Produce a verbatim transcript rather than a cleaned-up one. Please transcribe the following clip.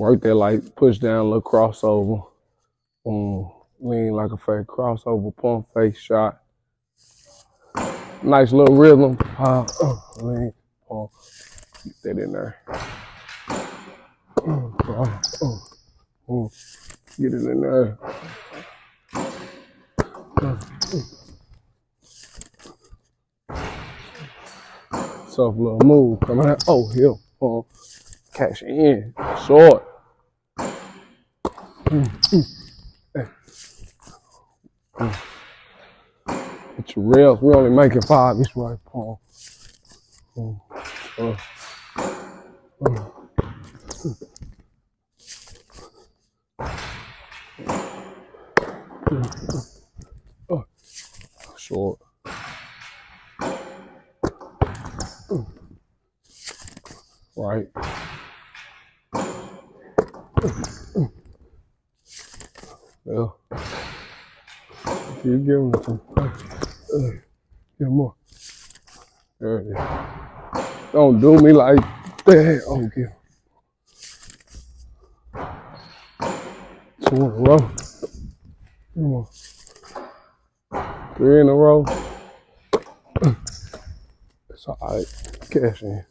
Work that like push down, little crossover. Um, lean like a fake crossover, pump face shot. Nice little rhythm. Uh, uh, lean, pump. Get that in there. Uh, uh, uh, uh, get it in there. Uh, uh. Soft little move coming out. Oh, here. Uh, cash in. Short. Mm, mm. Hey. Uh. Get your rails. We're only making five each way. Uh, uh, uh, uh. Uh, short. Uh, right. Uh, uh. Yeah. Keep giving it to me. Uh, uh, get more. There it is. Don't do me like that. Oh, get two in a row. Come on. Three in a row. It's all right. Cash in.